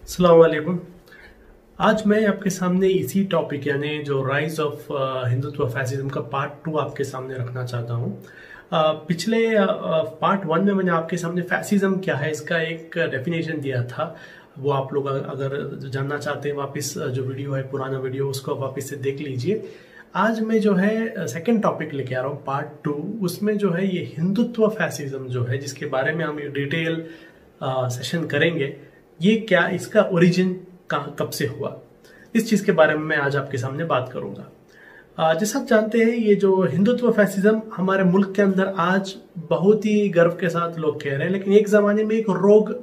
अस्सलाम वालेकुम। आज मैं आपके सामने इसी टॉपिक यानी जो राइज ऑफ हिंदुत्व फैसिज्म का पार्ट 2 आपके सामने रखना चाहता हूँ। पिछले पार्ट 1 में मैंने आपके सामने फैसिज्म क्या है इसका एक डेफिनेशन दिया था। वो आप लोग अगर जानना चाहते हैं वापस जो वीडियो है पुराना वीडियो उसको वापस से देख लीजिए। आज मैं जो है सेकंड टॉपिक लेके आ रहा हूँ पार्ट 2। उसमें जो है ये हिंदुत्व फैसिज्म जो है जिसके बारे में हम डिटेल सेशन करेंगे। ये क्या इसका ओरिजिन कहाँ कब से हुआ इस चीज के बारे में मैं आज आपके सामने बात करूंगा। जैसा आप जानते हैं ये जो हिंदुत्व फैसिज्म हमारे मुल्क के अंदर आज बहुत ही गर्व के साथ लोग कह रहे हैं, लेकिन एक जमाने में एक रोग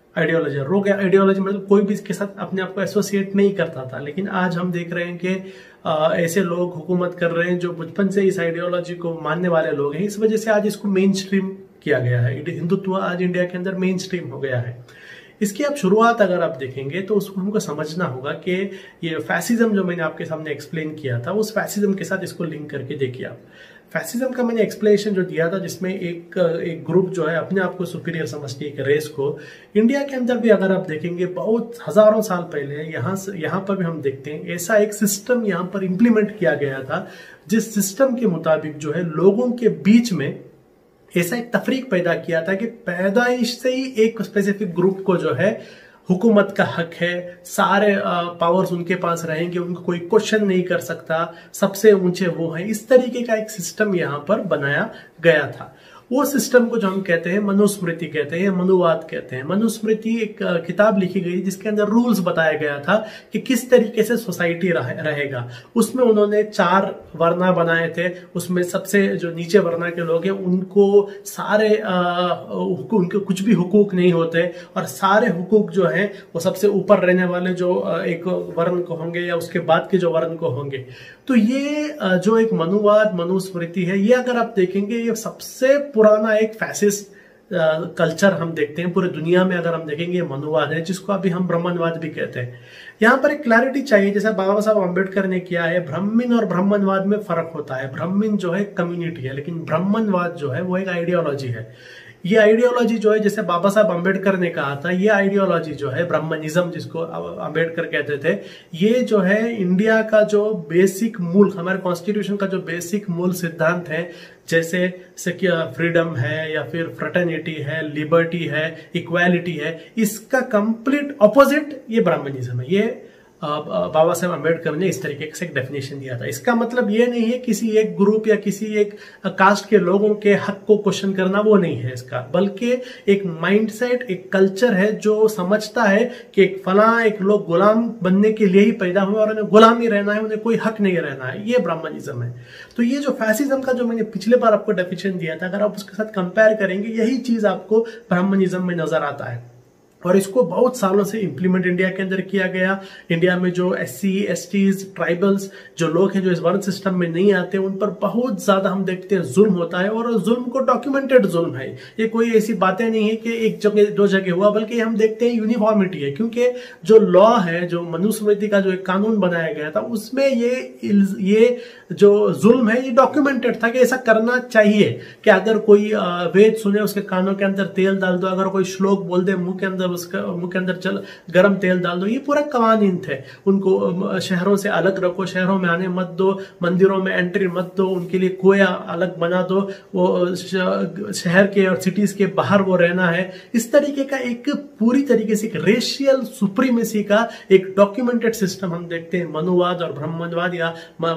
आइडियोलॉजी मतलब कोई भी इसके साथ अपने आप को एसोसिएट नहीं करता था। लेकिन आज हम देख रहे हैं कि ऐसे लोग हुकूमत कर रहे हैं जो बचपन से इस आइडियोलॉजी को मानने वाले लोग हैं। इस वजह से आज इसको मेन स्ट्रीम किया गया है। हिंदुत्व आज इंडिया के अंदर मेन स्ट्रीम हो गया है। इसकी आप शुरुआत अगर आप देखेंगे तो उसको हमको समझना होगा कि ये फैसिज्म जो मैंने आपके सामने एक्सप्लेन किया था उस फैसिज्म के साथ इसको लिंक करके देखिए आप। फैसिज्म का मैंने एक्सप्लेनेशन जो दिया था जिसमें एक ग्रुप जो है अपने आप को सुपीरियर समझती है एक रेस को। इंडिया के अंदर भी अगर आप देखेंगे बहुत हजारों साल पहले यहाँ पर भी हम देखते हैं ऐसा एक सिस्टम यहाँ पर इम्प्लीमेंट किया गया था जिस सिस्टम के मुताबिक जो है लोगों के बीच में ऐसा एक तफरीक पैदा किया था कि पैदाइश से ही एक स्पेसिफिक ग्रुप को जो है हुकूमत का हक है, सारे पावर्स उनके पास रहेंगे, उनको कोई क्वेश्चन नहीं कर सकता, सबसे ऊंचे वो हैं। इस तरीके का एक सिस्टम यहाँ पर बनाया गया था। वो सिस्टम को जो हम कहते हैं मनुस्मृति कहते हैं, मनुवाद कहते हैं। मनुस्मृति एक किताब लिखी गई जिसके अंदर रूल्स बताया गया था कि किस तरीके से सोसाइटी रहेगा। उसमें उन्होंने 4 वर्ना बनाए थे। उसमें सबसे जो नीचे वर्ना के लोग हैं उनको सारे उनके कुछ भी हुकूक नहीं होते और सारे हुकूक जो हैं वो सबसे ऊपर रहने वाले जो एक वर्ण को होंगे या उसके बाद के जो वर्ण को होंगे। तो ये जो एक मनुवाद मनुस्मृति है ये अगर आप देखेंगे ये सबसे पुराना एक फैसिस्ट कल्चर हम देखते हैं पूरी दुनिया में। अगर हम देखेंगे मनुवाद है जिसको अभी हम ब्राह्मणवाद भी कहते हैं। यहाँ पर एक क्लैरिटी चाहिए जैसा बाबा साहब अम्बेडकर ने किया है। ब्राह्मण और ब्राह्मणवाद में फर्क होता है। ब्राह्मण जो है कम्युनिटी है लेकिन ब्राह्मणवाद जो है वो एक आइडियोलॉजी है। ये आइडियोलॉजी जो है जैसे बाबा साहब अम्बेडकर ने कहा था ये आइडियोलॉजी जो है ब्राह्मणिज्म जिसको अम्बेडकर कहते थे ये जो है इंडिया का जो बेसिक मूल हमारे कॉन्स्टिट्यूशन का जो बेसिक मूल सिद्धांत है जैसे फ्रीडम है या फिर फ्रेटर्निटी है, लिबर्टी है, इक्वालिटी है, इसका कंप्लीट ऑपोजिट ये ब्राह्मणिज्म है। ये बाबा साहब अम्बेडकर ने इस तरीके से एक डेफिनेशन दिया था। इसका मतलब ये नहीं है किसी एक ग्रुप या किसी एक कास्ट के लोगों के हक को क्वेश्चन करना, वो नहीं है इसका, बल्कि एक माइंडसेट एक कल्चर है जो समझता है कि एक फला एक लोग गुलाम बनने के लिए ही पैदा हुए और उन्हें गुलाम ही रहना है, उन्हें कोई हक नहीं रहना है। ये ब्राह्मणिज्म है। तो ये जो फैसिज्म का जो मैंने पिछले बार आपको डेफिनेशन दिया था अगर आप उसके साथ कंपेयर करेंगे यही चीज आपको ब्राह्मणिज्म में नजर आता है। और इसको बहुत सालों से इंप्लीमेंट इंडिया के अंदर किया गया। इंडिया में जो SC STs ट्राइबल्स जो लोग हैं जो इस वर्ण सिस्टम में नहीं आते उन पर बहुत ज्यादा हम देखते हैं जुल्म होता है और जुल्म को डॉक्यूमेंटेड जुल्म है। ये कोई ऐसी बातें नहीं है कि एक जगह 2 जगह हुआ, बल्कि हम देखते हैं यूनिफॉर्मिटी है। क्योंकि जो लॉ है जो मनुस्मृति का जो एक कानून बनाया गया था उसमें ये जो जुल्म है ये डॉक्यूमेंटेड था कि ऐसा करना चाहिए कि अगर कोई वेद सुने उसके कानों के अंदर तेल डाल दो, अगर कोई श्लोक बोल दे मुंह के अंदर चल गरम तेल डाल दो। ये पूरा कवानीन थे। उनको शहरों से अलग रखो, शहरों में आने मत दो, मंदिरों में एंट्री मत दो, उनके लिए कोया अलग बना दो, वो शहर के और सिटीज के बाहर वो रहना है। इस तरीके का एक पूरी तरीके से एक रेशियल सुप्रीमेसी का एक डॉक्यूमेंटेड सिस्टम हम देखते हैं मनुवाद और ब्राह्मणवाद या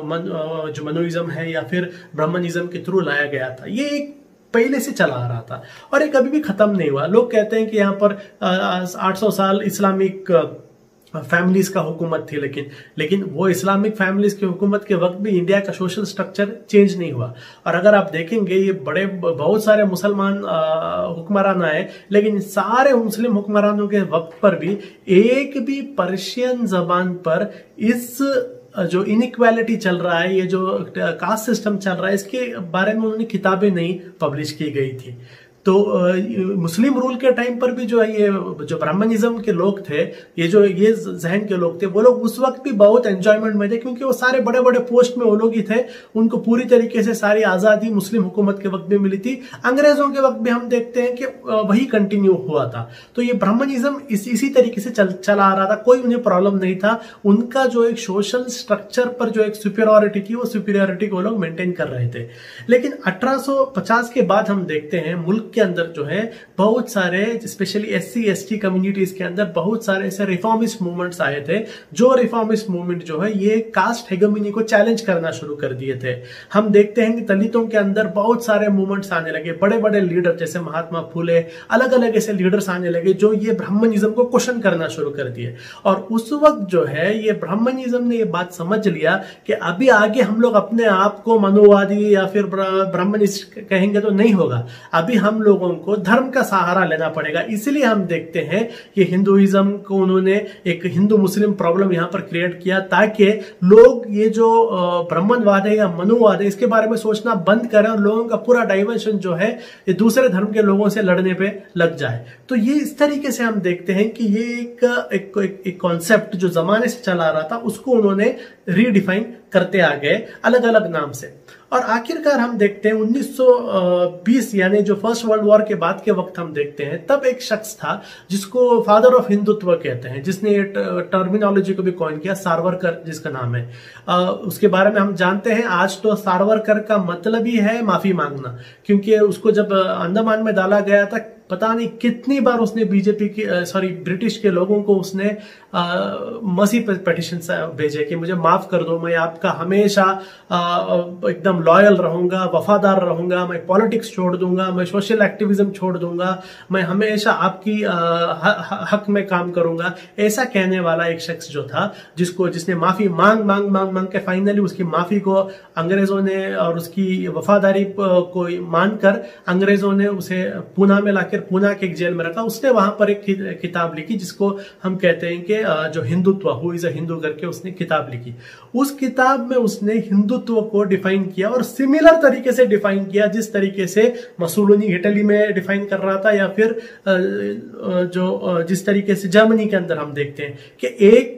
जो मनुइज्म है या फिर ब्राह्मणिज्म के थ्रू लाया गया था। ये एक पहले से चला आ रहा था और ये कभी भी खत्म नहीं हुआ। लोग कहते हैं कि यहाँ पर 800 साल इस्लामिक फैमिलीज का हुकूमत थी, लेकिन वो इस्लामिक फैमिलीज की हुकूमत के वक्त भी इंडिया का सोशल स्ट्रक्चर चेंज नहीं हुआ। और अगर आप देखेंगे ये बहुत सारे मुसलमान हुक्मरान आए, लेकिन सारे मुस्लिम हुक्मरानों के वक्त पर भी एक भी पर्शियन जबान पर इस जो इनइक्वालिटी चल रहा है, ये जो कास्ट सिस्टम चल रहा है, इसके बारे में उन्होंने किताबें नहीं पब्लिश की गई थी। तो मुस्लिम रूल के टाइम पर भी जो है ये जो ब्राह्मणिज्म के लोग थे, ये जहन के लोग थे, वो लोग उस वक्त भी बहुत एंजॉयमेंट में थे, क्योंकि वो सारे बड़े बड़े पोस्ट में वो लोग ही थे। उनको पूरी तरीके से सारी आजादी मुस्लिम हुकूमत के वक्त भी मिली थी, अंग्रेजों के वक्त भी हम देखते हैं कि वही कंटिन्यू हुआ था। तो ये ब्राह्मणिज्म इसी तरीके से चला आ रहा था, कोई उन्हें प्रॉब्लम नहीं था। उनका जो एक सोशल स्ट्रक्चर पर जो एक सुपीरियरिटी थी, वो सुपीरियरिटी को लोग मेंटेन कर रहे थे। लेकिन 1850 के बाद हम देखते हैं मुल्क के अंदर जो है बहुत सारे, स्पेशली SC ST कम्युनिटीज के अंदर बहुत सारे ऐसे रिफॉर्मिस्ट मूवमेंट्स आए थे, जो रिफॉर्मिस्ट मूवमेंट जो है ये कास्ट हेगेमनी को चैलेंज करना शुरू कर दिए थे। हम देखते हैं कि दलितों के अंदर बहुत सारे मूवमेंट्स आने लगे, बड़े बड़े लीडर जैसे महात्मा फूले, अलग अलग ऐसे लीडर्स आने लगे जो ये ब्राह्मणिज्म को क्वेश्चन करना शुरू कर दिए। और उस वक्त जो है ये ब्राह्मणिज्म ने ये बात समझ लिया कि अभी आगे हम लोग अपने आप को मनुवादी या फिर ब्राह्मणिस्ट कहेंगे तो नहीं होगा, अभी हम लोगों को धर्म का सहारा लेना पड़ेगा। इसलिए हम देखते हैं कि हिंदुइज्म को उन्होंने एक हिंदू मुस्लिम प्रॉब्लम यहां पर क्रिएट किया, ताकि लोग ये जो ब्राह्मणवाद है या मनुवाद है इसके बारे में सोचना बंद करें और लोगों का पूरा डाइवर्शन जो है ये दूसरे धर्म के लोगों से लड़ने पे लग जाए। तो ये इस तरीके से हम देखते हैं कि ये एक कॉन्सेप्ट जो जमाने से चला आ रहा था उसको उन्होंने रीडिफाइन करते आ गए अलग अलग नाम से। और आखिरकार हम देखते हैं 1920 यानी जो फर्स्ट वर्ल्ड वॉर के बाद के वक्त हम देखते हैं, तब एक शख्स था जिसको फादर ऑफ हिंदुत्व कहते हैं, जिसने ये टर्मिनोलॉजी को भी कॉइन किया, सावरकर जिसका नाम है। उसके बारे में हम जानते हैं, आज तो सावरकर का मतलब ही है माफी मांगना, क्योंकि उसको जब अंडमान में डाला गया था पता नहीं कितनी बार उसने ब्रिटिश के लोगों को उसने मसी पिटिशन भेजे कि मुझे माफ कर दो, मैं आपका हमेशा एकदम लॉयल रहूंगा, वफादार रहूंगा, मैं पॉलिटिक्स छोड़ दूंगा, मैं सोशल एक्टिविज्म छोड़ दूंगा, मैं हमेशा आपकी हक में काम करूंगा। ऐसा कहने वाला एक शख्स जो था, जिसने माफी मांग मांग मांग मांग के फाइनली उसकी माफी को अंग्रेजों ने और उसकी वफादारी को मानकर अंग्रेजों ने उसे पूना में लाकर पूना के एक जेल में रखा। उसने वहां पर एक किताब लिखी जिसको हम कहते हैं कि जो Hindutva, who is a Hindu करके उसने किताब लिखी। उस किताब में उसने हिंदुत्व को डिफाइन किया और सिमिलर तरीके से डिफाइन किया जिस तरीके से मसूलिनी इटली में डिफाइन कर रहा था, या फिर जिस तरीके से जर्मनी के अंदर हम देखते हैं कि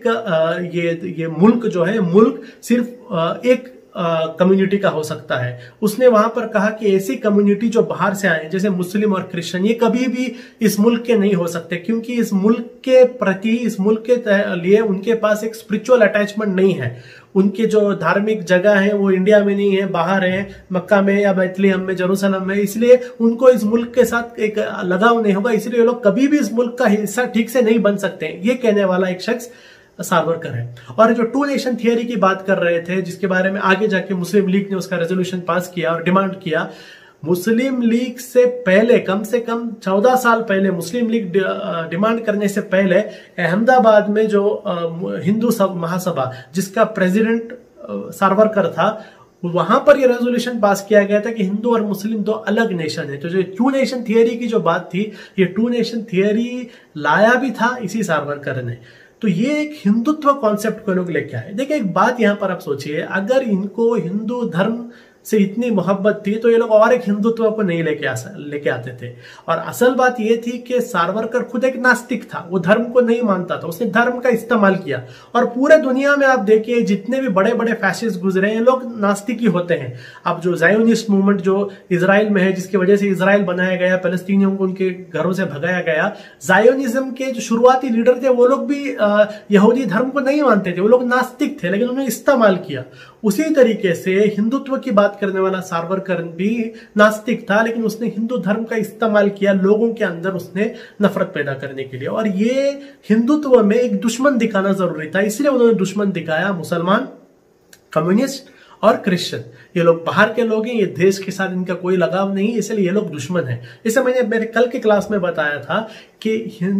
एक ये मुल्क जो है, मुल्क सिर्फ एक कम्युनिटी का हो सकता है। उसने वहां पर कहा कि ऐसी कम्युनिटी जो बाहर से आए जैसे मुस्लिम और क्रिश्चियन, ये कभी भी इस मुल्क के नहीं हो सकते, क्योंकि इस मुल्क के प्रति, इस मुल्क के लिए उनके पास एक स्पिरिचुअल अटैचमेंट नहीं है। उनके जो धार्मिक जगह है वो इंडिया में नहीं है, बाहर है, मक्का में या बैतलहम में, जेरूसलम में, इसलिए उनको इस मुल्क के साथ एक लगाव नहीं होगा, इसलिए लोग कभी भी इस मुल्क का हिस्सा ठीक से नहीं बन सकते। ये कहने वाला एक शख्स सावरकर है। और जो टू नेशन थियरी की बात कर रहे थे, जिसके बारे में आगे जाके मुस्लिम लीग ने उसका रेजोल्यूशन पास किया और डिमांड किया, मुस्लिम लीग से पहले कम से कम 14 साल पहले, मुस्लिम लीग डिमांड करने से पहले अहमदाबाद में जो हिंदू महासभा जिसका प्रेसिडेंट सावरकर था, वहां पर यह रेजोल्यूशन पास किया गया था कि हिंदू और मुस्लिम दो अलग नेशन है। तो जो टू नेशन थियरी की जो बात थी, ये टू नेशन थियरी लाया भी था इसी सावरकर ने। तो ये एक हिंदुत्व कॉन्सेप्ट को लोग लेके आए। देखिए एक बात यहां पर आप सोचिए, अगर इनको हिंदू धर्म से इतनी मोहब्बत थी तो ये लोग और एक हिंदुत्व को नहीं लेके आते थे। और असल बात ये थी कि सावरकर खुद एक नास्तिक था, वो धर्म को नहीं मानता था, उसने धर्म का इस्तेमाल किया। और पूरे दुनिया में आप देखिए जितने भी बड़े बड़े फैसिस्ट गुजरे हैं, लोग नास्तिक ही होते हैं। अब जो ज़ायोनिस्ट मूवमेंट जो इजराइल में है, जिसकी वजह से इजराइल बनाया गया, पैलेस्टीनियों को उनके घरों से भगाया गया, ज़ायोनिज्म के जो शुरुआती लीडर थे वो लोग भी यहूदी धर्म को नहीं मानते थे, वो लोग नास्तिक थे, लेकिन उन्होंने इस्तेमाल किया। उसी तरीके से हिंदुत्व की बात करने वाला सावरकर भी नास्तिक था, लेकिन उसने हिंदू धर्म का इस्तेमाल किया लोगों के अंदर उसने नफरत पैदा करने के लिए। और ये हिंदुत्व में एक दुश्मन दिखाना जरूरी था, इसलिए उन्होंने दुश्मन दिखाया मुसलमान, कम्युनिस्ट और क्रिश्चियन। ये लोग बाहर के लोग हैं, ये देश के साथ इनका कोई लगाव नहीं, इसलिए ये लोग दुश्मन हैं। जैसे मैंने मेरे कल के क्लास में बताया था कि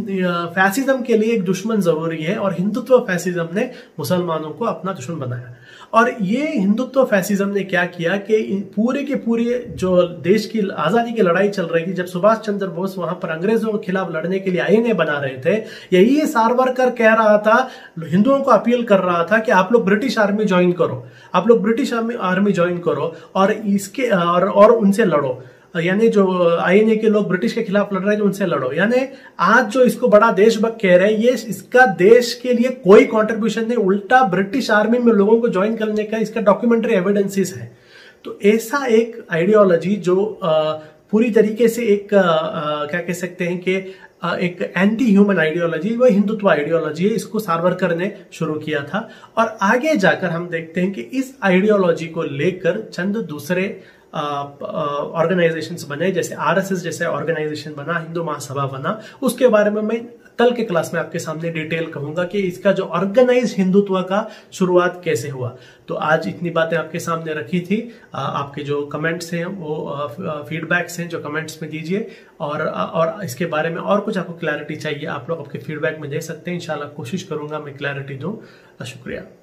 फैसिज्म के लिए एक दुश्मन जरूरी है, और हिंदुत्व फैसिज्म ने मुसलमानों को अपना दुश्मन बनाया। और ये हिंदुत्व फैसिज्म ने क्या किया कि पूरे के पूरे जो देश की आजादी की लड़ाई चल रही थी, जब सुभाष चंद्र बोस वहां पर अंग्रेजों के खिलाफ लड़ने के लिए आईने बना रहे थे, यही सावरकर कह रहा था, हिंदुओं को अपील कर रहा था कि आप लोग ब्रिटिश आर्मी ज्वाइन करो, आप लोग ब्रिटिश आर्मी ज्वाइन करो और इसके और उनसे लड़ो। यानी जो INA के लोग ब्रिटिश के खिलाफ लड़ रहे हैं उनसे लड़ो। यानी आज जो इसको बड़ा देशभक्त कह रहे हैं, ये इसका देश के लिए कोई कंट्रीब्यूशन नहीं, उल्टा ब्रिटिश आर्मी में लोगों को ज्वाइन करने का इसका डॉक्यूमेंट्री एविडेंसेस है। तो ऐसा एक आइडियोलॉजी जो पूरी तरीके से एक क्या कह सकते हैं कि एक एंटी ह्यूमन आइडियोलॉजी, वह हिंदुत्व आइडियोलॉजी है, इसको सावरकर ने शुरू किया था। और आगे जाकर हम देखते हैं कि इस आइडियोलॉजी को लेकर चंद दूसरे ऑर्गेनाइजेशंस बने, जैसे RSS जैसे ऑर्गेनाइजेशन बना, हिंदू महासभा बना। उसके बारे में मैं कल के क्लास में आपके सामने डिटेल कहूंगा कि इसका जो ऑर्गेनाइज हिंदुत्व का शुरुआत कैसे हुआ। तो आज इतनी बातें आपके सामने रखी थी। आपके जो कमेंट्स हैं वो फीडबैक्स हैं जो कमेंट्स में दीजिए, और इसके बारे में और कुछ आपको क्लैरिटी चाहिए आप लोग आपके फीडबैक में दे सकते हैं। इंशाल्लाह कोशिश करूंगा मैं क्लैरिटी दूं। शुक्रिया।